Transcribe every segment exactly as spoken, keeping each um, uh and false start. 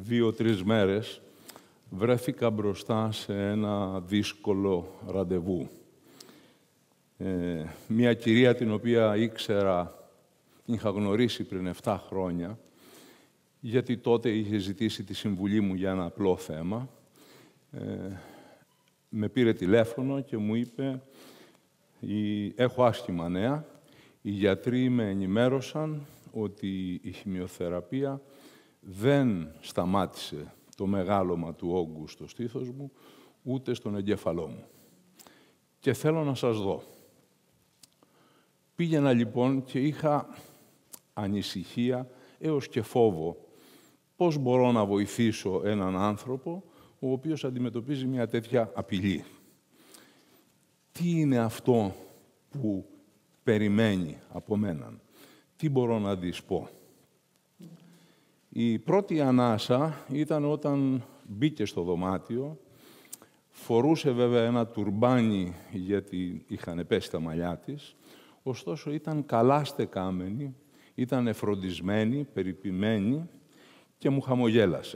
δύο-τρεις μέρες βρέθηκα μπροστά σε ένα δύσκολο ραντεβού. Ε, μια κυρία την οποία ήξερα, είχα γνωρίσει πριν επτά χρόνια, γιατί τότε είχε ζητήσει τη συμβουλή μου για ένα απλό θέμα. Ε, με πήρε τηλέφωνο και μου είπε «Έχω άσχημα νέα, οι γιατροί με ενημέρωσαν ότι η χημειοθεραπεία δεν σταμάτησε το μεγάλωμα του όγκου στο στήθος μου, ούτε στον εγκέφαλό μου. Και θέλω να σας δω». Πήγαινα λοιπόν και είχα ανησυχία έως και φόβο πώς μπορώ να βοηθήσω έναν άνθρωπο ο οποίος αντιμετωπίζει μια τέτοια απειλή. Τι είναι αυτό που περιμένει από μέναν. Τι μπορώ να της πω. Η πρώτη ανάσα ήταν όταν μπήκε στο δωμάτιο, φορούσε βέβαια ένα τουρμπάνι γιατί είχαν πέσει τα μαλλιά της, ωστόσο ήταν καλά στεκάμενη, ήταν εφροντισμένη, περιποιημένη και μου χαμογέλασε.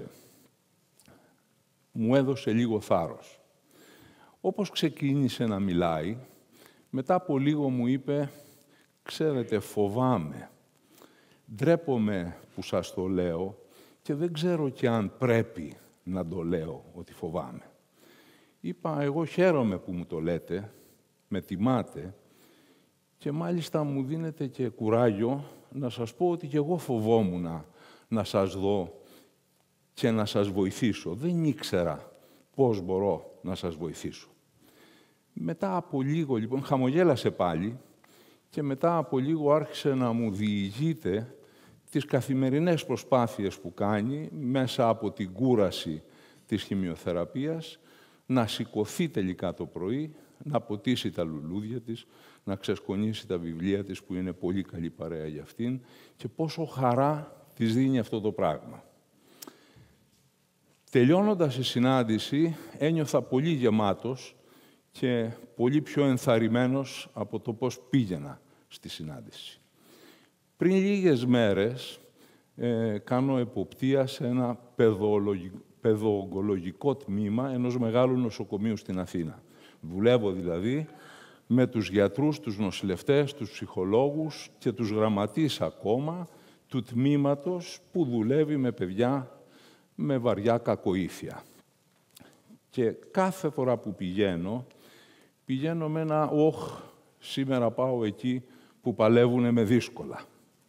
Μου έδωσε λίγο θάρρος. Όπως ξεκίνησε να μιλάει, μετά από λίγο μου είπε «Ξέρετε, φοβάμαι, ντρέπομαι που σας το λέω και δεν ξέρω και αν πρέπει να το λέω ότι φοβάμαι». Είπα «Εγώ χαίρομαι που μου το λέτε, με τιμάτε και μάλιστα μου δίνετε και κουράγιο να σας πω ότι και εγώ φοβόμουν να, να σας δω και να σας βοηθήσω. Δεν ήξερα πώς μπορώ να σας βοηθήσω». Μετά από λίγο, λοιπόν, χαμογέλασε πάλι και μετά από λίγο άρχισε να μου διηγείται τις καθημερινές προσπάθειες που κάνει μέσα από την κούραση της χημειοθεραπείας, να σηκωθεί τελικά το πρωί, να ποτίσει τα λουλούδια της, να ξεσκονίσει τα βιβλία της, που είναι πολύ καλή παρέα για αυτήν, και πόσο χαρά της δίνει αυτό το πράγμα. Τελειώνοντας η συνάντηση, ένιωθα πολύ γεμάτος και πολύ πιο ενθαρρυμένος από το πώς πήγαινα στη συνάντηση. Πριν λίγες μέρες, ε, κάνω εποπτεία σε ένα παιδοογκολογικό τμήμα ενός μεγάλου νοσοκομείου στην Αθήνα. Δουλεύω δηλαδή με τους γιατρούς, τους νοσηλευτές, τους ψυχολόγους και τους γραμματείς ακόμα του τμήματος που δουλεύει με παιδιά με βαριά κακοήθεια. Και κάθε φορά που πηγαίνω, πηγαίνω με ένα «Ωχ, σήμερα πάω εκεί που παλεύουνε με δύσκολα».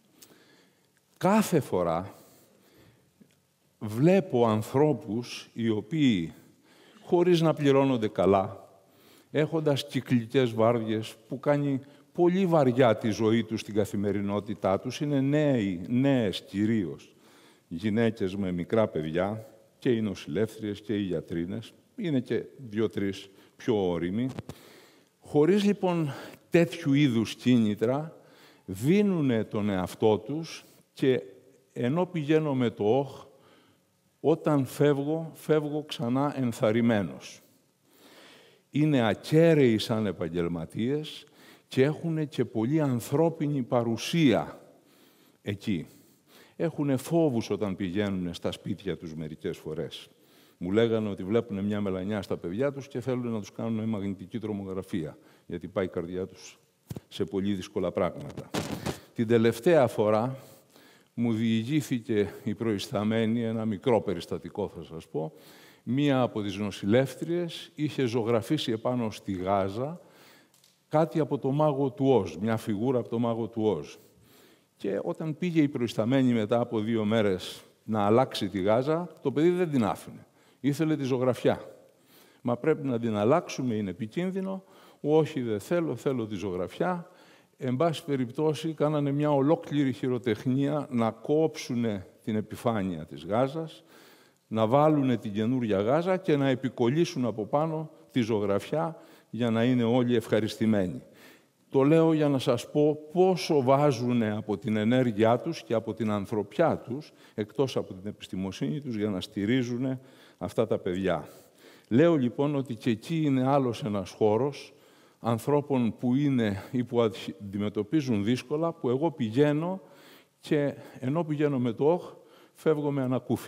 Κάθε φορά βλέπω ανθρώπους οι οποίοι, χωρίς να πληρώνονται καλά, έχοντας κυκλικές βάρδιες που κάνει πολύ βαριά τη ζωή τους στην καθημερινότητά τους, είναι νέοι, νέες κυρίως, γυναίκες με μικρά παιδιά, και οι νοσηλεύτριες και οι γιατρίνες, είναι και δύο-τρεις πιο όριμοι. Χωρίς λοιπόν τέτοιου είδους κίνητρα, δίνουνε τον εαυτό τους και ενώ πηγαίνω με το όχ, όταν φεύγω, φεύγω ξανά ενθαρρυμένος. Είναι ακέραιοι σαν επαγγελματίες και έχουν και πολύ ανθρώπινη παρουσία εκεί. Έχουν φόβους όταν πηγαίνουν στα σπίτια τους μερικές φορές. Μου λέγανε ότι βλέπουν μια μελανιά στα παιδιά τους και θέλουν να τους κάνουν μαγνητική τρομογραφία, γιατί πάει η καρδιά τους σε πολύ δύσκολα πράγματα. Την τελευταία φορά μου διηγήθηκε η προϊσταμένη, ένα μικρό περιστατικό θα σας πω, μία από τις νοσηλεύτριες είχε ζωγραφίσει επάνω στη Γάζα κάτι από το μάγο του Οζ, μια φιγούρα από το μάγο του Οζ. Και όταν πήγε η προϊσταμένη μετά από δύο μέρες να αλλάξει τη Γάζα, το παιδί δεν την άφηνε. Ήθελε τη ζωγραφιά. Μα πρέπει να την αλλάξουμε, είναι επικίνδυνο. Όχι, δεν θέλω, θέλω τη ζωγραφιά. Εν πάση περιπτώσει, κάνανε μια ολόκληρη χειροτεχνία να κόψουν την επιφάνεια της Γάζας, να βάλουν την καινούρια Γάζα και να επικολλήσουν από πάνω τη ζωγραφιά για να είναι όλοι ευχαριστημένοι. Το λέω για να σας πω πόσο βάζουν από την ενέργειά τους και από την ανθρωπιά τους, εκτός από την επιστημοσύνη τους, για να στηρίζουν αυτά τα παιδιά. Λέω λοιπόν ότι και εκεί είναι άλλος ένας χώρος ανθρώπων που είναι ή που αντιμετωπίζουν δύσκολα, που εγώ πηγαίνω και ενώ πηγαίνω με το όχ, φεύγω με ανακούφιση.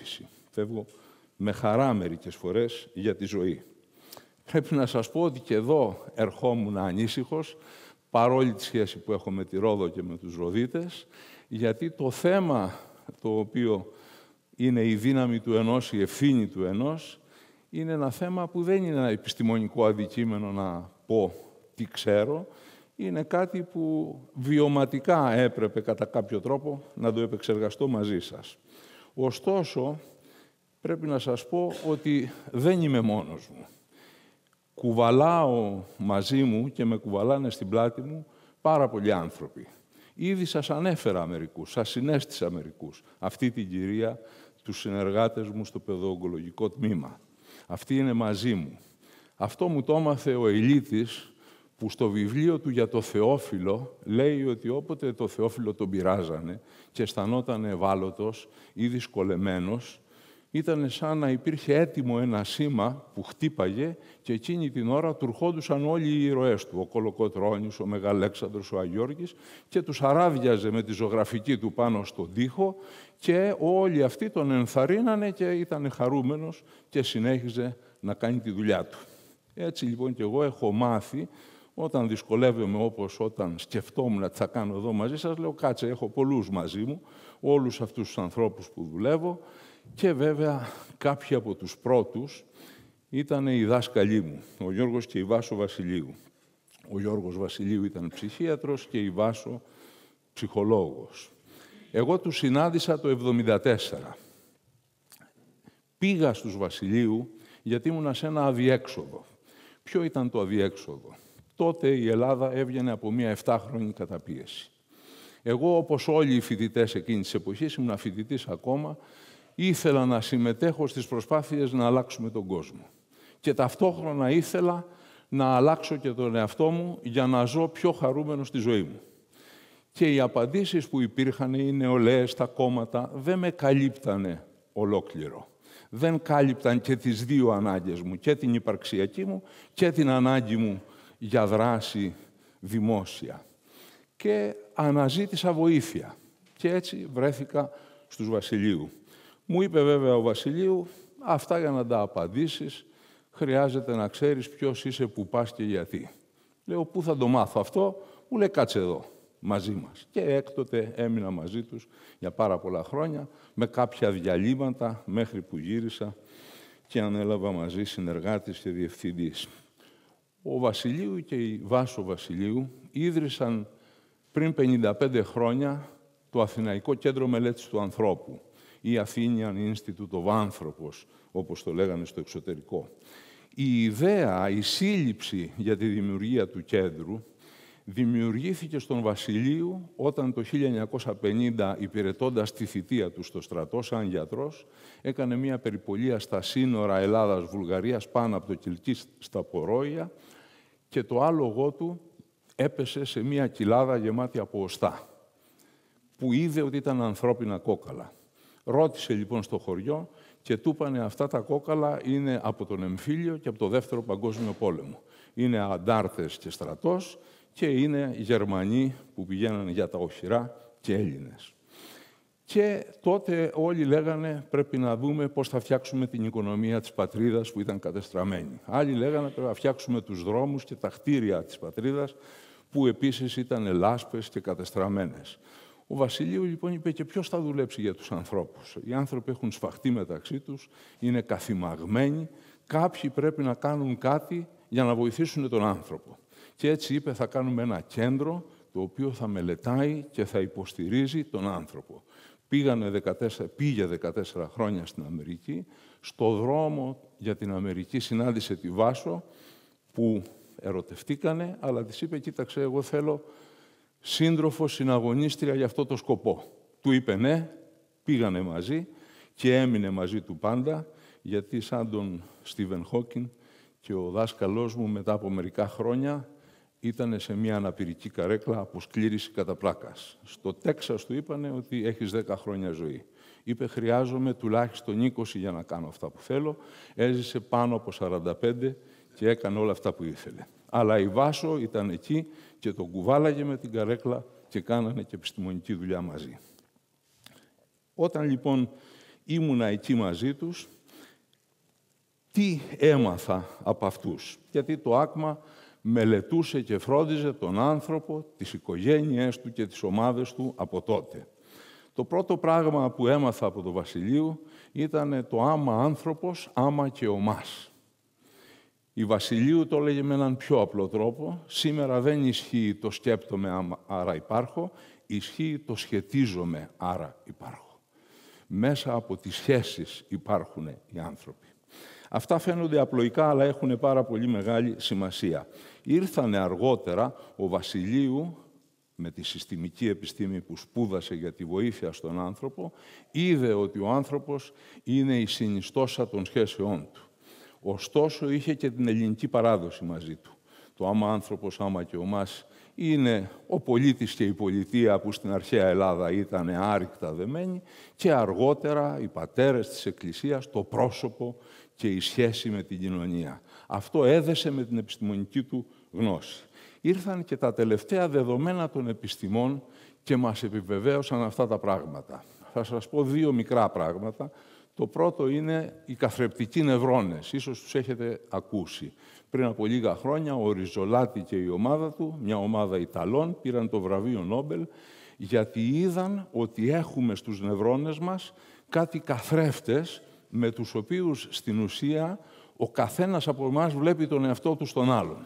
Φεύγω με χαρά μερικές φορές για τη ζωή. Πρέπει να σας πω ότι και εδώ ερχόμουν ανήσυχος, παρόλη τη σχέση που έχω με τη Ρόδο και με τους Ροδίτες, γιατί το θέμα το οποίο είναι η δύναμη του ενός, η ευθύνη του ενός, είναι ένα θέμα που δεν είναι ένα επιστημονικό αντικείμενο να πω τι ξέρω, είναι κάτι που βιωματικά έπρεπε κατά κάποιο τρόπο να το επεξεργαστώ μαζί σας. Ωστόσο, πρέπει να σας πω ότι δεν είμαι μόνος μου. Κουβαλάω μαζί μου και με κουβαλάνε στην πλάτη μου πάρα πολλοί άνθρωποι. Ήδη σας ανέφερα μερικούς, σας συνέστησα μερικούς. Αυτή την κυρία, τους συνεργάτες μου στο παιδοογκολογικό τμήμα. Αυτή είναι μαζί μου. Αυτό μου το έμαθε ο Ηλίτης, που στο βιβλίο του για το Θεόφιλο λέει ότι όποτε το Θεόφιλο τον πειράζανε και αισθανόταν ευάλωτος ή δυσκολεμένος, ήταν σαν να υπήρχε έτοιμο ένα σήμα που χτύπαγε και εκείνη την ώρα του ερχόντουσαν όλοι οι ήρωές του, ο Κολοκοτρώνης, ο Μεγαλέξανδρος, ο Αγιώργης, και τους αράδιαζε με τη ζωγραφική του πάνω στον τοίχο και όλοι αυτοί τον ενθαρρύνανε και ήταν χαρούμενος και συνέχιζε να κάνει τη δουλειά του. Έτσι λοιπόν και εγώ έχω μάθει, όταν δυσκολεύομαι όπως όταν σκεφτόμουν τι θα κάνω εδώ μαζί σας, λέω κάτσε, έχω πολλούς μαζί μου, όλους αυτούς τους ανθρώπους που δουλεύω, και βέβαια κάποιοι από τους πρώτους ήταν οι δάσκαλοι μου, ο Γιώργος και η Βάσο Βασιλείου. Ο Γιώργος Βασιλείου ήταν ψυχίατρος και η Βάσο ψυχολόγος. Εγώ τους συνάντησα το εβδομήντα τέσσερα. Πήγα στους Βασιλείου γιατί ήμουνα σε ένα αδιέξοδο. Ποιο ήταν το αδιέξοδο? Τότε η Ελλάδα έβγαινε από μια εφτάχρονη καταπίεση. Εγώ, όπως όλοι οι φοιτητές εκείνης της εποχής, ήμουν φοιτητής ακόμα, ήθελα να συμμετέχω στις προσπάθειες να αλλάξουμε τον κόσμο. Και ταυτόχρονα ήθελα να αλλάξω και τον εαυτό μου για να ζω πιο χαρούμενο στη ζωή μου. Και οι απαντήσεις που υπήρχαν, οι νεολαίες, τα κόμματα, δεν με καλύπτανε ολόκληρο. Δεν κάλυπταν και τις δύο ανάγκες μου, και την υπαρξιακή μου και την ανάγκη μου για δράση δημόσια. Και αναζήτησα βοήθεια. Και έτσι βρέθηκα στους Βασιλείου. Μου είπε βέβαια ο Βασιλείου, αυτά για να τα απαντήσεις, χρειάζεται να ξέρεις ποιος είσαι, που πας και γιατί. Λέω, πού θα το μάθω αυτό? Μου λέει, κάτσε εδώ, μαζί μας. Και έκτοτε έμεινα μαζί τους για πάρα πολλά χρόνια, με κάποια διαλύματα, μέχρι που γύρισα και ανέλαβα μαζί συνεργάτης και διευθυντής. Ο Βασιλείου και η Βάσο Βασιλείου ίδρυσαν πριν πενήντα πέντε χρόνια το Αθηναϊκό Κέντρο Μελέτης του Ανθρώπου, ή Athenian Institute of Anthropos, όπως το λέγανε στο εξωτερικό. Η ιδέα, η σύλληψη για τη δημιουργία του κέντρου δημιουργήθηκε στον Βασιλείου όταν το χίλια εννιακόσια πενήντα, υπηρετώντας τη θητεία του στο στρατό σαν γιατρός, έκανε μια περιπολία στα σύνορα Ελλάδας-Βουλγαρίας πάνω από το Κιλκί στα Πορόια και το άλογο του έπεσε σε μια κοιλάδα γεμάτη από οστά, που είδε ότι ήταν ανθρώπινα κόκαλα. Ρώτησε λοιπόν στο χωριό και του είπανε, αυτά τα κόκαλα είναι από τον εμφύλιο και από το Δεύτερο Παγκόσμιο Πόλεμο. Είναι αντάρτες και στρατός και είναι Γερμανοί που πηγαίνανε για τα οχυρά και Έλληνες. Και τότε όλοι λέγανε, πρέπει να δούμε πώς θα φτιάξουμε την οικονομία της πατρίδας που ήταν κατεστραμμένη. Άλλοι λέγανε, πρέπει να φτιάξουμε τους δρόμους και τα κτίρια της πατρίδας που επίσης ήταν λάσπες και κατεστραμμένες. Ο Βασιλείου λοιπόν είπε, και ποιος θα δουλέψει για τους ανθρώπους? Οι άνθρωποι έχουν σφαχτεί μεταξύ τους, είναι καθημαγμένοι, κάποιοι πρέπει να κάνουν κάτι για να βοηθήσουν τον άνθρωπο. Και έτσι είπε, θα κάνουμε ένα κέντρο το οποίο θα μελετάει και θα υποστηρίζει τον άνθρωπο. Πήγανε δεκατέσσερα, πήγε δεκατέσσερα χρόνια στην Αμερική, στο δρόμο για την Αμερική συνάντησε τη Βάσο, που ερωτευτήκανε, αλλά της είπε, κοίταξε, εγώ θέλω σύντροφο, συναγωνίστρια για αυτό το σκοπό. Του είπε ναι, πήγανε μαζί και έμεινε μαζί του πάντα, γιατί σαν τον Στίβεν Χόκιν και ο δάσκαλός μου μετά από μερικά χρόνια ήταν σε μια αναπηρική καρέκλα από σκλήρηση κατά πλάκας. Στο Τέξας του είπανε ότι έχεις δέκα χρόνια ζωή. Είπε, χρειάζομαι τουλάχιστον είκοσι για να κάνω αυτά που θέλω. Έζησε πάνω από σαράντα πέντε και έκανε όλα αυτά που ήθελε. Αλλά η Βάσο ήταν εκεί και τον κουβάλαγε με την καρέκλα και κάνανε και επιστημονική δουλειά μαζί. Όταν λοιπόν ήμουνα εκεί μαζί τους. Τι έμαθα από αυτούς? Γιατί το ΆΚΜΑ μελετούσε και φρόντιζε τον άνθρωπο, τις οικογένειές του και τις ομάδες του από τότε. Το πρώτο πράγμα που έμαθα από τον Βασιλείου ήταν το άμα άνθρωπος, άμα και ομάς. Η Βασιλείου το έλεγε με έναν πιο απλό τρόπο. Σήμερα δεν ισχύει το σκέπτομαι, άρα υπάρχω. Ισχύει το σχετίζομαι, άρα υπάρχω. Μέσα από τις σχέσεις υπάρχουν οι άνθρωποι. Αυτά φαίνονται απλοϊκά, αλλά έχουν πάρα πολύ μεγάλη σημασία. Ήρθανε αργότερα ο Βασιλείου, με τη συστημική επιστήμη που σπούδασε για τη βοήθεια στον άνθρωπο, είδε ότι ο άνθρωπος είναι η συνιστόσα των σχέσεών του. Ωστόσο, είχε και την ελληνική παράδοση μαζί του. Το άμα άνθρωπος, άμα και ομάς, είναι ο πολίτης και η πολιτεία που στην αρχαία Ελλάδα ήταν άρρηκτα δεμένοι και αργότερα οι πατέρες της Εκκλησίας, το πρόσωπο και η σχέση με την κοινωνία. Αυτό έδεσε με την επιστημονική του γνώση. Ήρθαν και τα τελευταία δεδομένα των επιστημών και μας επιβεβαίωσαν αυτά τα πράγματα. Θα σας πω δύο μικρά πράγματα. Το πρώτο είναι οι καθρεπτικοί νευρώνες. Ίσως τους έχετε ακούσει. Πριν από λίγα χρόνια, ο Ριζολάτη και η ομάδα του, μια ομάδα Ιταλών, πήραν το βραβείο Νόμπελ, γιατί είδαν ότι έχουμε στους νευρώνες μας κάτι καθρέφτες, με τους οποίους στην ουσία ο καθένας από εμάς βλέπει τον εαυτό του στον άλλον.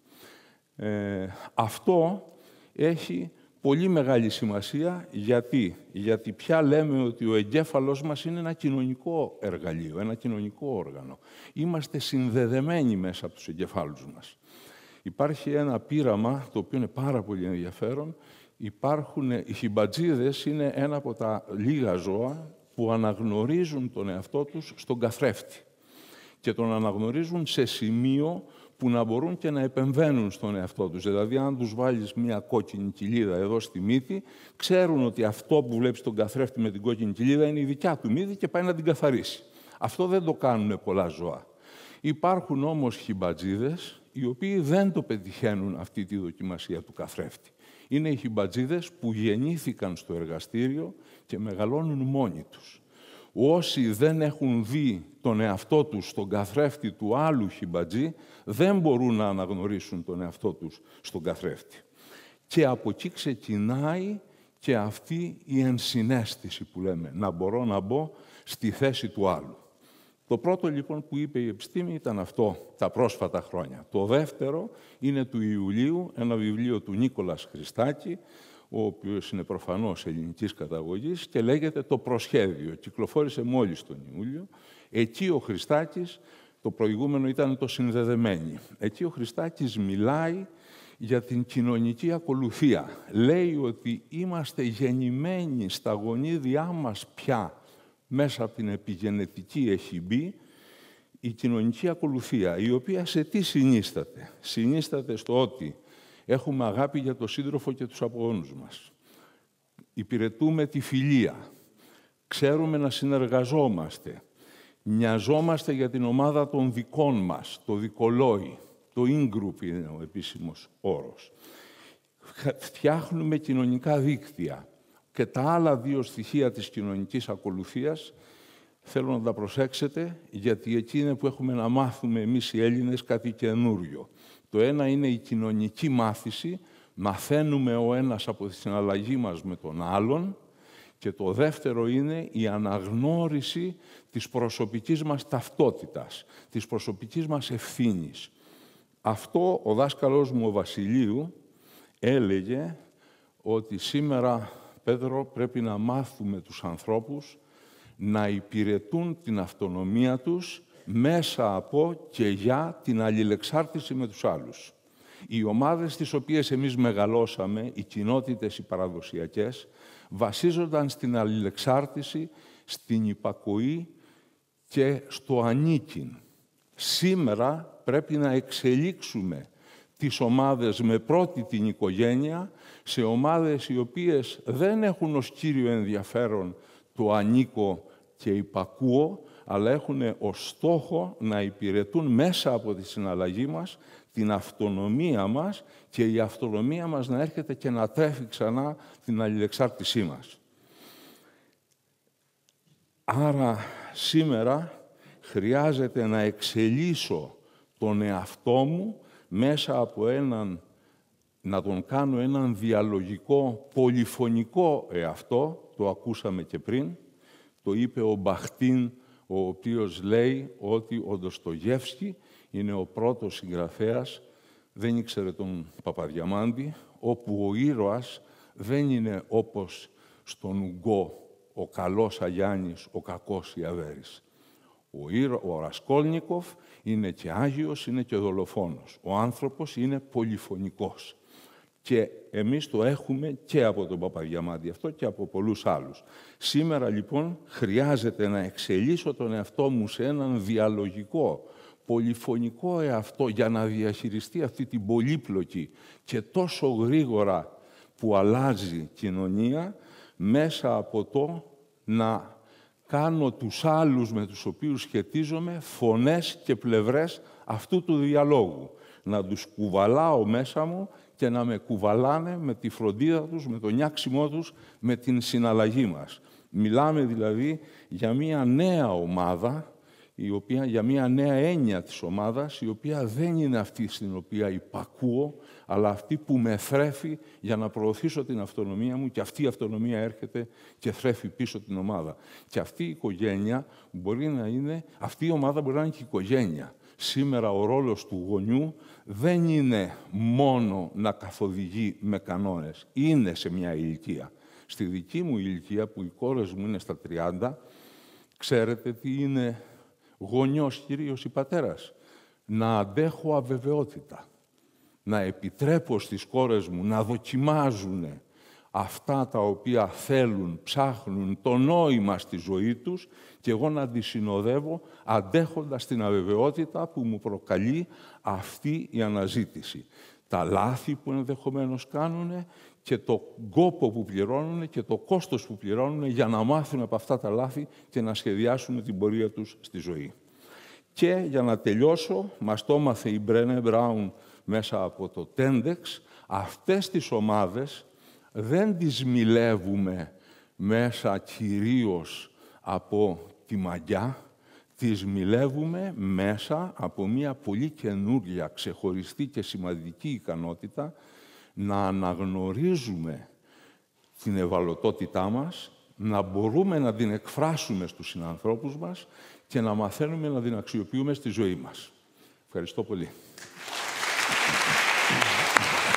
Ε, αυτό έχει πολύ μεγάλη σημασία. Γιατί? Γιατί πια λέμε ότι ο εγκέφαλος μας είναι ένα κοινωνικό εργαλείο, ένα κοινωνικό όργανο. Είμαστε συνδεδεμένοι μέσα από τους εγκεφάλους μας. Υπάρχει ένα πείραμα, το οποίο είναι πάρα πολύ ενδιαφέρον. Υπάρχουν, οι χιμπατζίδες είναι ένα από τα λίγα ζώα που αναγνωρίζουν τον εαυτό τους στον καθρέφτη. Και τον αναγνωρίζουν σε σημείο που να μπορούν και να επεμβαίνουν στον εαυτό τους. Δηλαδή, αν τους βάλεις μια κόκκινη κοιλίδα εδώ στη μύτη, ξέρουν ότι αυτό που βλέπεις τον καθρέφτη με την κόκκινη κοιλίδα είναι η δικιά του μύτη και πάει να την καθαρίσει. Αυτό δεν το κάνουν πολλά ζώα. Υπάρχουν όμως χιμπατζίδες, οι οποίοι δεν το πετυχαίνουν αυτή τη δοκιμασία του καθρέφτη. Είναι οι χιμπατζίδες που γεννήθηκαν στο εργαστήριο και μεγαλώνουν μόνοι τους. Όσοι δεν έχουν δει τον εαυτό τους στον καθρέφτη του άλλου χιμπατζή, δεν μπορούν να αναγνωρίσουν τον εαυτό τους στον καθρέφτη. Και από εκεί ξεκινάει και αυτή η ενσυναίσθηση που λέμε, να μπορώ να μπω στη θέση του άλλου. Το πρώτο λοιπόν που είπε η επιστήμη ήταν αυτό τα πρόσφατα χρόνια. Το δεύτερο είναι του Ιουλίου, ένα βιβλίο του Νίκολας Χριστάκη, ο οποίος είναι προφανώς ελληνικής καταγωγής και λέγεται «Το προσχέδιο». Κυκλοφόρησε μόλις τον Ιούλιο. Εκεί ο Χριστάκης, το προηγούμενο ήταν το «Συνδεδεμένοι». Εκεί ο Χριστάκης μιλάει για την κοινωνική ακολουθία. Λέει ότι είμαστε γεννημένοι στα γονίδια μας πια, μέσα από την επιγενετική έχει μπει, η κοινωνική ακολουθία, η οποία σε τι συνίσταται? Συνίσταται στο ότι έχουμε αγάπη για τον σύντροφο και τους απογόνους μας. Υπηρετούμε τη φιλία. Ξέρουμε να συνεργαζόμαστε. Νοιαζόμαστε για την ομάδα των δικών μας, το δικολόι. Το in-group είναι ο επίσημος όρος. Φτιάχνουμε κοινωνικά δίκτυα. Και τα άλλα δύο στοιχεία της κοινωνικής ακολουθίας θέλω να τα προσέξετε, γιατί εκεί είναι που έχουμε να μάθουμε εμείς οι Έλληνες κάτι καινούριο. Το ένα είναι η κοινωνική μάθηση, μαθαίνουμε ο ένας από τη συναλλαγή μας με τον άλλον, και το δεύτερο είναι η αναγνώριση της προσωπικής μας ταυτότητας, της προσωπικής μας ευθύνης. Αυτό ο δάσκαλός μου ο Βασιλείου έλεγε ότι σήμερα, Πέτρο, πρέπει να μάθουμε τους ανθρώπους να υπηρετούν την αυτονομία τους μέσα από και για την αλληλεξάρτηση με τους άλλους. Οι ομάδες τις οποίες εμείς μεγαλώσαμε, οι κοινότητες οι παραδοσιακές, βασίζονταν στην αλληλεξάρτηση, στην υπακοή και στο ανήκειν. Σήμερα πρέπει να εξελίξουμε τις ομάδες με πρώτη την οικογένεια σε ομάδες οι οποίες δεν έχουν ως κύριο ενδιαφέρον το ανήκω και υπακούω, αλλά έχουν ως στόχο να υπηρετούν μέσα από τη συναλλαγή μας την αυτονομία μας και η αυτονομία μας να έρχεται και να τρέφει ξανά την αλληλεξάρτησή μας. Άρα σήμερα χρειάζεται να εξελίσω τον εαυτό μου μέσα από έναν, να τον κάνω έναν διαλογικό, πολυφωνικό εαυτό, το ακούσαμε και πριν, το είπε ο Μπαχτίν, ο οποίος λέει ότι ο Ντοστογεύσκι είναι ο πρώτος συγγραφέας, δεν ήξερε τον Παπαδιαμάντη, όπου ο ήρωας δεν είναι όπως στον Ουγκό, ο καλός Αγιάννης, ο κακός Ιαβέρης. Ο, ήρωα, ο Ρασκόλνικοφ είναι και Άγιος, είναι και δολοφόνος. Ο άνθρωπος είναι πολυφωνικός. Και εμείς το έχουμε και από τον Παπαδιαμάντη αυτό και από πολλούς άλλους. Σήμερα, λοιπόν, χρειάζεται να εξελίσω τον εαυτό μου σε έναν διαλογικό, πολυφωνικό εαυτό για να διαχειριστεί αυτή την πολύπλοκη και τόσο γρήγορα που αλλάζει κοινωνία, μέσα από το να κάνω τους άλλους με τους οποίους σχετίζομαι φωνές και πλευρές αυτού του διαλόγου. Να τους κουβαλάω μέσα μου και να με κουβαλάνε με τη φροντίδα τους, με το νιάξιμό τους, με την συναλλαγή μας. Μιλάμε δηλαδή για μια νέα ομάδα, η οποία, για μια νέα έννοια της ομάδας, η οποία δεν είναι αυτή στην οποία υπακούω, αλλά αυτή που με θρέφει για να προωθήσω την αυτονομία μου, και αυτή η αυτονομία έρχεται και θρέφει πίσω την ομάδα. Και αυτή η οικογένεια μπορεί να είναι, αυτή η ομάδα μπορεί να είναι και οικογένεια. Σήμερα ο ρόλος του γονιού δεν είναι μόνο να καθοδηγεί με κανόνες. Είναι σε μια ηλικία. Στη δική μου ηλικία, που οι κόρες μου είναι στα τριάντα, ξέρετε τι είναι γονιός, κυρίως ή πατέρας? Να αντέχω αβεβαιότητα. Να επιτρέπω στις κόρες μου να δοκιμάζουν αυτά τα οποία θέλουν, ψάχνουν, το νόημα στη ζωή τους, και εγώ να τις συνοδεύω αντέχοντας την αβεβαιότητα που μου προκαλεί αυτή η αναζήτηση. Τα λάθη που ενδεχομένως κάνουν και το κόπο που πληρώνουν και το κόστος που πληρώνουν για να μάθουν από αυτά τα λάθη και να σχεδιάσουν την πορεία τους στη ζωή. Και για να τελειώσω, μας το έμαθε η Μπρένε Μπράουν μέσα από το TEDx, αυτές τις ομάδες δεν τις μιλεύουμε μέσα κυρίως από τη μαγιά, τις μιλεύουμε μέσα από μια πολύ καινούργια, ξεχωριστή και σημαντική ικανότητα να αναγνωρίζουμε την ευαλωτότητά μας, να μπορούμε να την εκφράσουμε στους συνανθρώπους μας και να μαθαίνουμε να την αξιοποιούμε στη ζωή μας. Ευχαριστώ πολύ.